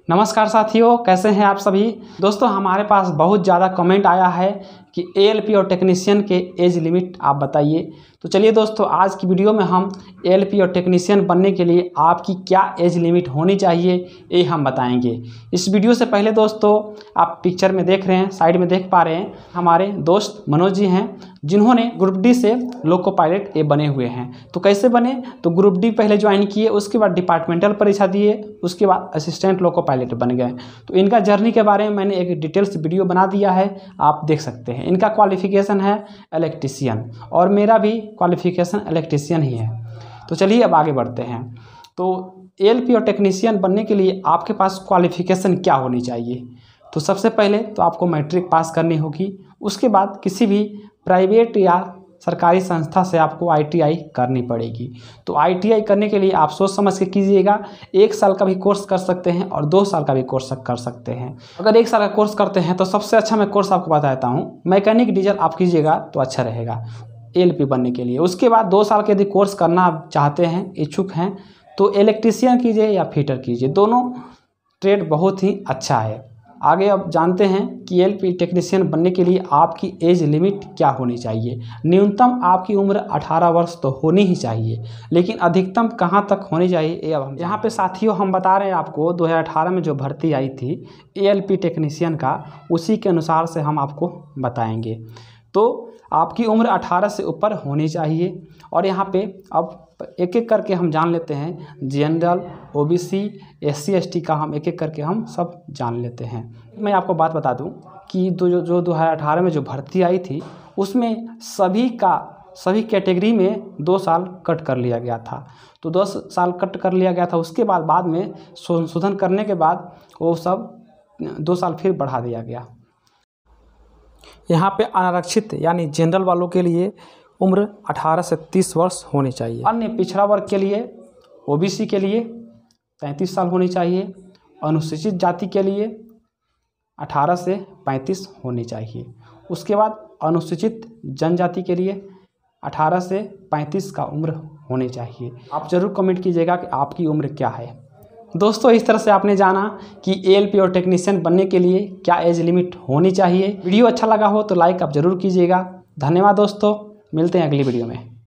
नमस्कार साथियों, कैसे हैं आप सभी। दोस्तों, हमारे पास बहुत ज़्यादा कमेंट आया है कि एएलपी और टेक्नीशियन के एज लिमिट आप बताइए। तो चलिए दोस्तों, आज की वीडियो में हम एएलपी और टेक्नीशियन बनने के लिए आपकी क्या एज लिमिट होनी चाहिए ये हम बताएंगे। इस वीडियो से पहले दोस्तों, आप पिक्चर में देख रहे हैं, साइड में देख पा रहे हैं, हमारे दोस्त मनोज जी हैं जिन्होंने ग्रुप डी से लोको पायलट ए बने हुए हैं। तो कैसे बने, तो ग्रुप डी पहले ज्वाइन किए, उसके बाद डिपार्टमेंटल परीक्षा दिए, उसके बाद असिस्टेंट लोको पायलट बन गए। तो इनका जर्नी के बारे में मैंने एक डिटेल्स वीडियो बना दिया है, आप देख सकते हैं। इनका क्वालिफिकेशन है इलेक्ट्रीशियन और मेरा भी क्वालिफिकेशन इलेक्ट्रीशियन ही है। तो चलिए अब आगे बढ़ते हैं। तो एएलपी और टेक्नीशियन बनने के लिए आपके पास क्वालिफिकेशन क्या होनी चाहिए। तो सबसे पहले तो आपको मैट्रिक पास करनी होगी, उसके बाद किसी भी प्राइवेट या सरकारी संस्था से आपको आईटीआई करनी पड़ेगी। तो आईटीआई करने के लिए आप सोच समझ के कीजिएगा। 1 साल का भी कोर्स कर सकते हैं और 2 साल का भी कोर्स कर सकते हैं। अगर 1 साल का कोर्स करते हैं तो सबसे अच्छा मैं कोर्स आपको बताता हूँ, मैकेनिक डीजल आप कीजिएगा तो अच्छा रहेगा एएलपी बनने के लिए। उसके बाद 2 साल के यदि कोर्स करना आप चाहते हैं, इच्छुक हैं, तो इलेक्ट्रीशियन कीजिए या फिटर कीजिए, दोनों ट्रेड बहुत ही अच्छा है। आगे अब जानते हैं कि एएलपी टेक्नीशियन बनने के लिए आपकी एज लिमिट क्या होनी चाहिए। न्यूनतम आपकी उम्र 18 वर्ष तो होनी ही चाहिए, लेकिन अधिकतम कहां तक होनी चाहिए ये अब हम यहाँ पे साथियों हम बता रहे हैं आपको। 2018 में जो भर्ती आई थी एएलपी टेक्नीशियन का, उसी के अनुसार से हम आपको बताएंगे। तो आपकी उम्र 18 से ऊपर होनी चाहिए। और यहाँ पे अब एक एक करके हम जान लेते हैं, जनरल, ओबीसी, एससी एसटी का हम एक एक करके हम सब जान लेते हैं। मैं आपको बात बता दूं कि जो 2018 में जो भर्ती आई थी उसमें सभी कैटेगरी में 2 साल कट कर लिया गया था। तो 10 साल कट कर लिया गया था, उसके बाद में संशोधन करने के बाद वो सब 2 साल फिर बढ़ा दिया गया। यहाँ पे अनारक्षित यानी जनरल वालों के लिए उम्र 18 से 30 वर्ष होनी चाहिए। अन्य पिछड़ा वर्ग के लिए, ओबीसी के लिए 33 साल होनी चाहिए। अनुसूचित जाति के लिए 18 से 35 होनी चाहिए। उसके बाद अनुसूचित जनजाति के लिए 18 से 35 का उम्र होनी चाहिए। आप ज़रूर कमेंट कीजिएगा कि आपकी उम्र क्या है। दोस्तों, इस तरह से आपने जाना कि एएलपी और टेक्नीशियन बनने के लिए क्या एज लिमिट होनी चाहिए। वीडियो अच्छा लगा हो तो लाइक आप ज़रूर कीजिएगा। धन्यवाद दोस्तों, मिलते हैं अगली वीडियो में।